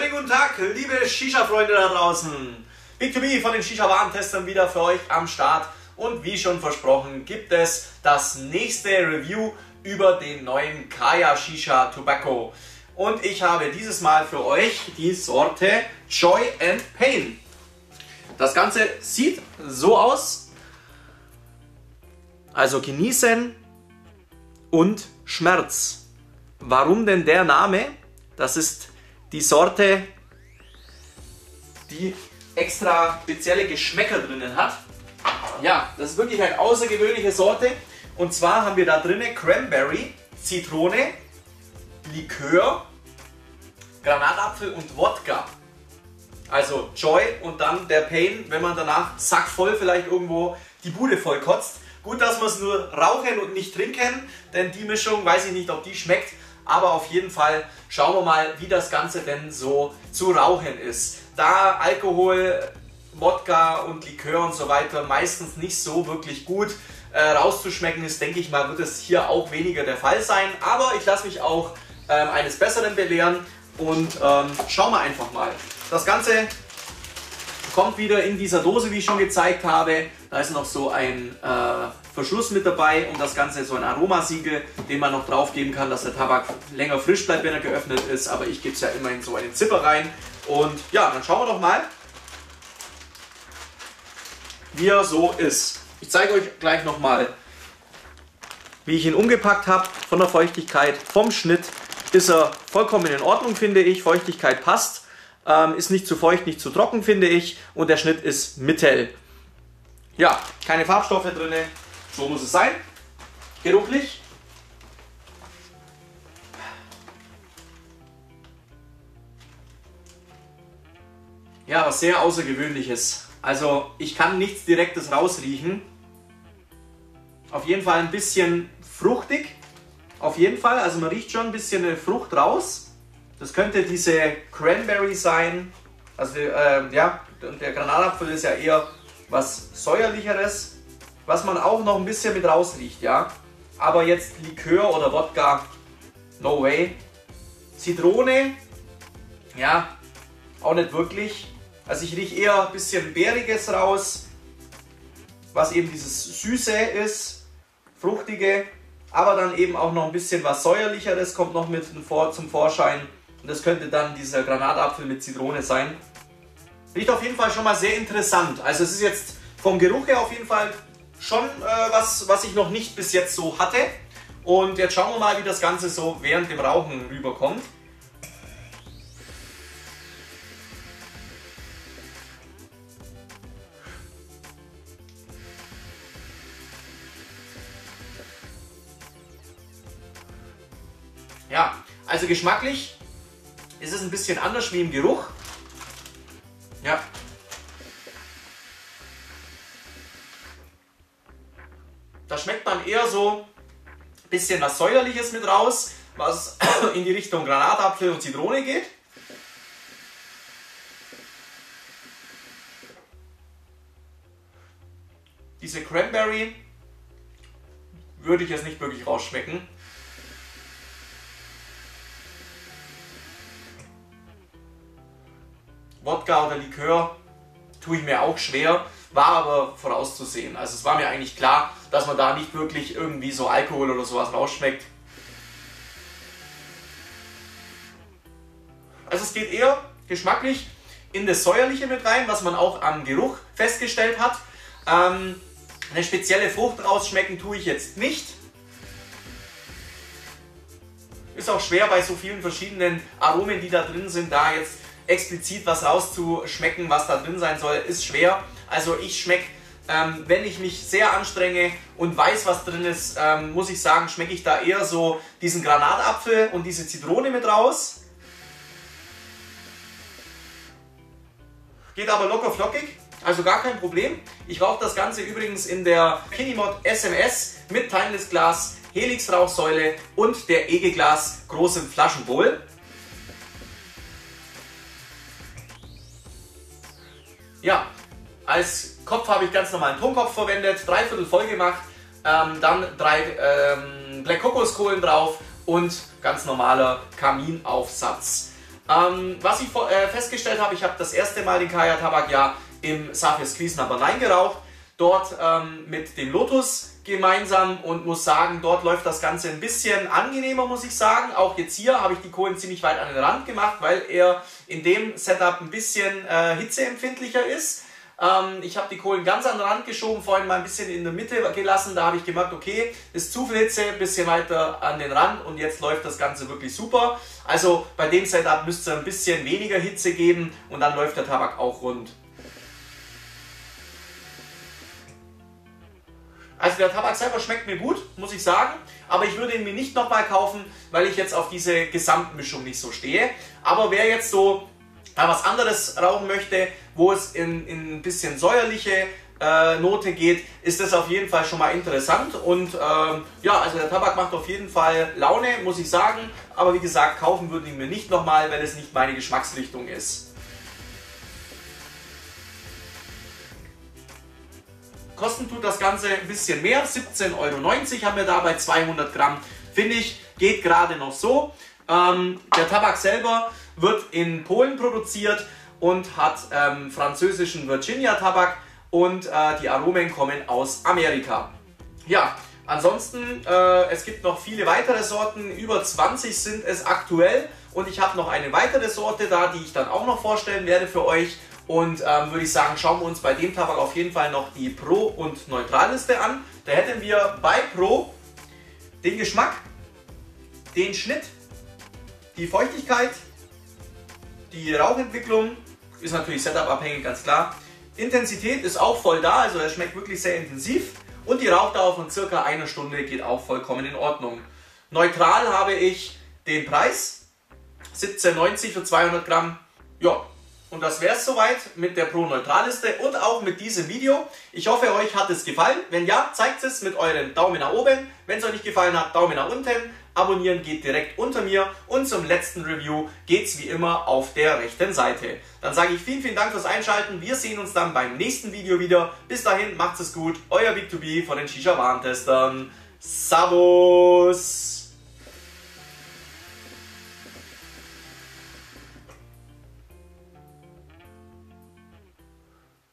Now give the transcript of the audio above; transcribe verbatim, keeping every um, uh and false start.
Schönen guten Tag, liebe Shisha-Freunde da draußen. Big to Be von den Shisha-Warentestern wieder für euch am Start. Und wie schon versprochen, gibt es das nächste Review über den neuen Kaya Shisha Tobacco. Und ich habe dieses Mal für euch die Sorte Joy and Pain. Das Ganze sieht so aus. Also genießen und Schmerz. Warum denn der Name? Das ist die Sorte, die extra spezielle Geschmäcker drinnen hat. Ja, das ist wirklich eine außergewöhnliche Sorte. Und zwar haben wir da drinnen Cranberry, Zitrone, Likör, Granatapfel und Wodka. Also Joy und dann der Pain, wenn man danach sackvoll vielleicht irgendwo die Bude voll kotzt. Gut, dass wir es nur rauchen und nicht trinken, denn die Mischung, weiß ich nicht, ob die schmeckt. Aber auf jeden Fall schauen wir mal, wie das Ganze denn so zu rauchen ist. Da Alkohol, Wodka und Likör und so weiter meistens nicht so wirklich gut äh, rauszuschmecken ist, denke ich mal, wird es hier auch weniger der Fall sein. Aber ich lasse mich auch ähm, eines Besseren belehren und ähm, schauen wir einfach mal. Das Ganze kommt wieder in dieser Dose, wie ich schon gezeigt habe. Da ist noch so ein äh, Verschluss mit dabei und das Ganze so ein Aromasiegel, den man noch drauf geben kann, dass der Tabak länger frisch bleibt, wenn er geöffnet ist. Aber ich gebe es ja immer in so einen Zipper rein. Und ja, dann schauen wir doch mal, wie er so ist. Ich zeige euch gleich nochmal, wie ich ihn umgepackt habe. Von der Feuchtigkeit, vom Schnitt ist er vollkommen in Ordnung, finde ich. Feuchtigkeit passt. Ähm, ist nicht zu feucht, nicht zu trocken, finde ich. Und der Schnitt ist mittel. Ja, keine Farbstoffe drin. So muss es sein. Geruchlich. Ja, was sehr Außergewöhnliches. Also ich kann nichts Direktes rausriechen. Auf jeden Fall ein bisschen fruchtig. Auf jeden Fall, also man riecht schon ein bisschen eine Frucht raus. Das könnte diese Cranberry sein. Also äh, ja, der Granatapfel ist ja eher was säuerlicheres, was man auch noch ein bisschen mit rausriecht, ja. Aber jetzt Likör oder Wodka, no way. Zitrone, ja, auch nicht wirklich. Also ich rieche eher ein bisschen Beeriges raus, was eben dieses Süße ist, Fruchtige, aber dann eben auch noch ein bisschen was Säuerlicheres kommt noch mit zum Vorschein. Und das könnte dann dieser Granatapfel mit Zitrone sein. Riecht auf jeden Fall schon mal sehr interessant. Also es ist jetzt vom Geruch her auf jeden Fall schon äh, was, was ich noch nicht bis jetzt so hatte. Und jetzt schauen wir mal, wie das Ganze so während dem Rauchen rüberkommt. Ja, also geschmacklich ist es ein bisschen anders wie im Geruch. Ja. Da schmeckt man eher so ein bisschen was Säuerliches mit raus, was in die Richtung Granatapfel und Zitrone geht. Diese Cranberry würde ich jetzt nicht wirklich rausschmecken. Wodka oder Likör tue ich mir auch schwer, war aber vorauszusehen. Also es war mir eigentlich klar, dass man da nicht wirklich irgendwie so Alkohol oder sowas rausschmeckt. Also es geht eher geschmacklich in das Säuerliche mit rein, was man auch am Geruch festgestellt hat. Ähm, eine spezielle Frucht rausschmecken tue ich jetzt nicht. Ist auch schwer bei so vielen verschiedenen Aromen, die da drin sind, da jetzt explizit was rauszuschmecken, was da drin sein soll, ist schwer. Also ich schmecke, ähm, wenn ich mich sehr anstrenge und weiß, was drin ist, ähm, muss ich sagen, schmecke ich da eher so diesen Granatapfel und diese Zitrone mit raus. Geht aber locker flockig, also gar kein Problem. Ich rauche das Ganze übrigens in der Kinimod S M S mit Timeless Glas, Helix Rauchsäule und der Egeglas großem Flaschenbowl. Ja, als Kopf habe ich ganz normalen Tonkopf verwendet, dreiviertel voll gemacht, ähm, dann drei ähm, Black Kokoskohlen drauf und ganz normaler Kaminaufsatz. Ähm, was ich äh, festgestellt habe, ich habe das erste Mal den Kaya Tabak ja im Saphir Squeeze Number neun geraucht, dort ähm, mit dem Lotus gemeinsam und muss sagen, dort läuft das Ganze ein bisschen angenehmer, muss ich sagen. Auch jetzt hier habe ich die Kohlen ziemlich weit an den Rand gemacht, weil er in dem Setup ein bisschen äh, hitzeempfindlicher ist. Ähm, ich habe die Kohlen ganz an den Rand geschoben, vorhin mal ein bisschen in der Mitte gelassen. Da habe ich gemerkt, okay, ist zu viel Hitze, ein bisschen weiter an den Rand und jetzt läuft das Ganze wirklich super. Also bei dem Setup müsste ein bisschen weniger Hitze geben und dann läuft der Tabak auch rund. Also der Tabak selber schmeckt mir gut, muss ich sagen, aber ich würde ihn mir nicht nochmal kaufen, weil ich jetzt auf diese Gesamtmischung nicht so stehe. Aber wer jetzt so mal was anderes rauchen möchte, wo es in, in ein bisschen säuerliche äh, Note geht, ist das auf jeden Fall schon mal interessant. Und ähm, ja, also der Tabak macht auf jeden Fall Laune, muss ich sagen. Aber wie gesagt, kaufen würde ich mir nicht nochmal, weil es nicht meine Geschmacksrichtung ist. Kosten tut das Ganze ein bisschen mehr, siebzehn Euro neunzig haben wir da bei zweihundert Gramm. Finde ich, geht gerade noch so. Ähm, der Tabak selber wird in Polen produziert und hat ähm, französischen Virginia Tabak und äh, die Aromen kommen aus Amerika. Ja, ansonsten, äh, es gibt noch viele weitere Sorten, über zwanzig sind es aktuell und ich habe noch eine weitere Sorte da, die ich dann auch noch vorstellen werde für euch. Und ähm, würde ich sagen, schauen wir uns bei dem Tabak auf jeden Fall noch die Pro- und Neutralliste an. Da hätten wir bei Pro den Geschmack, den Schnitt, die Feuchtigkeit, die Rauchentwicklung, ist natürlich Setup-abhängig, ganz klar. Intensität ist auch voll da, also er schmeckt wirklich sehr intensiv. Und die Rauchdauer von circa einer Stunde geht auch vollkommen in Ordnung. Neutral habe ich den Preis, siebzehn neunzig für zweihundert Gramm. Ja. Und das wäre es soweit mit der Pro-Neutralliste und auch mit diesem Video. Ich hoffe, euch hat es gefallen. Wenn ja, zeigt es mit eurem Daumen nach oben. Wenn es euch nicht gefallen hat, Daumen nach unten. Abonnieren geht direkt unter mir. Und zum letzten Review geht es wie immer auf der rechten Seite. Dann sage ich vielen, vielen Dank fürs Einschalten. Wir sehen uns dann beim nächsten Video wieder. Bis dahin, macht's es gut. Euer Big zwei B von den Shisha-Warentestern. Servus!